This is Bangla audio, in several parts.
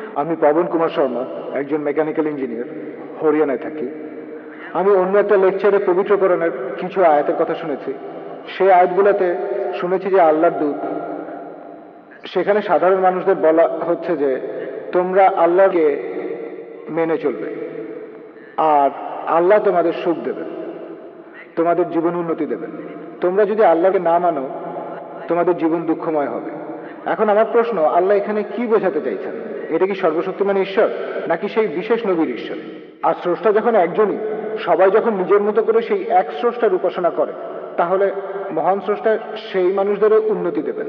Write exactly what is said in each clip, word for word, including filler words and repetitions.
আমি পবন কুমার শর্মা, একজন মেকানিক্যাল ইঞ্জিনিয়ার, হরিয়ানায় থাকি। আমি অন্য একটা লেকচারে পবিত্র কোরআনের কিছু আয়াতের কথা শুনেছি। সেই আয়াতগুলোতে শুনেছি যে আল্লাহর দূত, সেখানে সাধারণ মানুষদের বলা হচ্ছে যে তোমরা আল্লাহকে মেনে চলবে আর আল্লাহ তোমাদের সুখ দেবেন, তোমাদের জীবন উন্নতি দেবেন। তোমরা যদি আল্লাহকে না মানো তোমাদের জীবন দুঃখময় হবে। এখন আমার প্রশ্ন, আল্লাহ এখানে কি বোঝাতে চাইছেন? এটা কি সর্বশক্তিমান ঈশ্বর নাকি সেই বিশেষ নবীর ঈশ্বর? আর স্রষ্টা যখন একজনই, সবাই যখন নিজের মতো করে সেই এক স্রষ্টার উপাসনা করে, তাহলে মহান স্রষ্টা সেই মানুষদেরও উন্নতি দেবেন।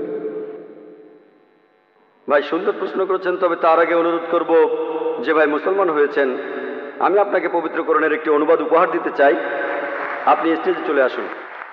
ভাই সুন্দর প্রশ্ন করেছেন, তবে তার আগে অনুরোধ করব যে ভাই মুসলমান হয়েছেন, আমি আপনাকে পবিত্র কোরআনের একটি অনুবাদ উপহার দিতে চাই। আপনি স্টেজে চলে আসুন।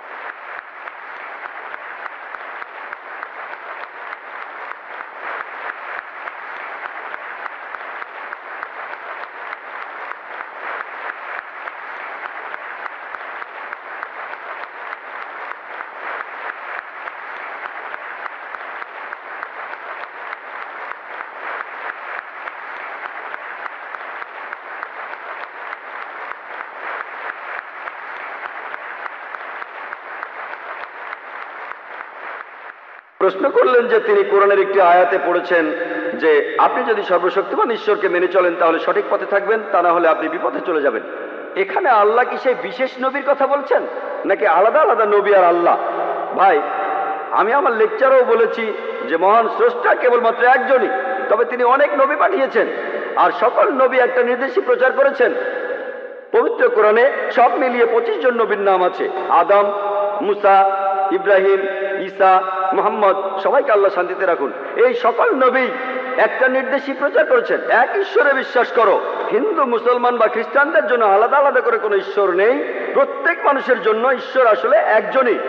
প্রশ্ন করলেন যে তিনি কোরআনের একটি আয়াতে পড়েছেন যে আপনি যদি সর্বশক্তিমান ঈশ্বরকে মেনে চলেন তাহলে সঠিক পথে থাকবেন, তা না হলে আপনি বিপথে চলে যাবেন। এখানে আল্লাহ কি সেই বিশেষ নবীর কথা বলছেন নাকি আলাদা আলাদা নবী আর আল্লাহ? ভাই আমি আমার লেকচারেও বলেছি যে মহান স্রষ্টা কেবলমাত্র একজনই, তবে তিনি অনেক নবী পাঠিয়েছেন আর সকল নবী একটা নির্দেশই প্রচার করেছেন। পবিত্র কোরআনে সব মিলিয়ে পঁচিশ জন নবীর নাম আছে। আদম, মুসা, ইব্রাহিম, ঈসা, মুহাম্মদ, সবাইকে আল্লাহ শান্তিতে রাখুন। এই সকল নবী একটা নির্দেশই প্রচার করেছেন, এক ঈশ্বরে বিশ্বাস করো। হিন্দু, মুসলমান বা খ্রিস্টানদের জন্য আলাদা আলাদা করে কোনো ঈশ্বর নেই, প্রত্যেক মানুষের জন্য ঈশ্বর আসলে একজনই।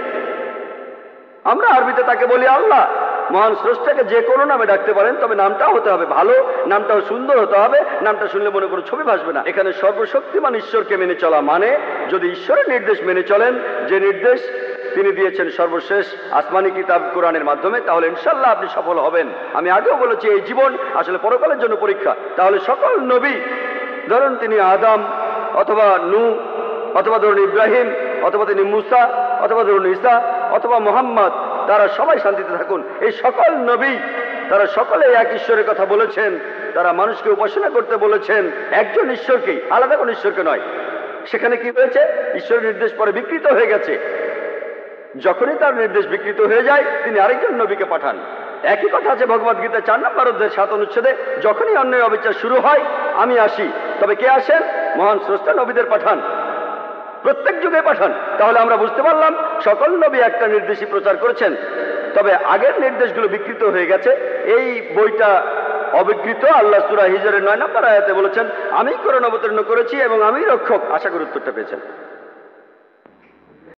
আমরা আরবিতে তাকে বলি আল্লাহ। মহান স্রষ্টাকে যে কোনো নামে ডাকতে পারেন, তবে নামটা হতে হবে ভালো, নামটাও সুন্দর হতে হবে, নামটা শুনলে মনে কোনো ছবি ভাসবে না। এখানে সর্বশক্তিমান ঈশ্বরকে মেনে চলা মানে যদি ঈশ্বরের নির্দেশ মেনে চলেন, যে নির্দেশ তিনি দিয়েছেন সর্বশেষ আসমানি কিতাব কোরআনের মাধ্যমে, তাহলে ইনশাল্লাহ আপনি সফল হবেন। আমি আগেও বলেছি এই জীবন আসলে পরকালের জন্য পরীক্ষা। তাহলে সকল নবী, ধরুন তিনি আদম অথবা নূহ অথবা ধরুন ইব্রাহিম অথবা তিনি মুসা অথবা ধরুন ঈসা অথবা মুহাম্মদ, তারা সবাই শান্তিতে থাকুন। এই সকল নবী তারা সকলে এক ঈশ্বরের কথা বলেছেন, তারা মানুষকে উপাসনা করতে বলেছেন একজন ঈশ্বরকেই, আলাদা কোনো ঈশ্বরকে নয়। সেখানে কি হয়েছে? ঈশ্বরের নির্দেশ পরে বিকৃত হয়ে গেছে। যখনই তার নির্দেশ বিকৃত হয়ে যায় তিনি আরেকজন নবীকে পাঠান। একই কথা আছে ভগবদ্গীতা চার নম্বর অধ্যায় সাত অনুচ্ছেদে, যখনই অন্যায় অবিচার শুরু হয় আমি আসি। তবে কে আসেন? মহান স্রষ্টা নবীদের পাঠান, প্রত্যেক যুগে পাঠান। তাহলে আমরা বুঝতে পারলাম সকল নবী একটা নির্দেশই প্রচার করেছেন, তবে আগের নির্দেশগুলো বিকৃত হয়ে গেছে। এই বইটা অবিকৃত। আল্লাহ সূরা হিজরের নয় নম্বর আয়াতে বলেছেন আমি কোরআন অবতীর্ণ করেছি এবং আমি রক্ষক। আশা করি উত্তরটা পেয়েছেন।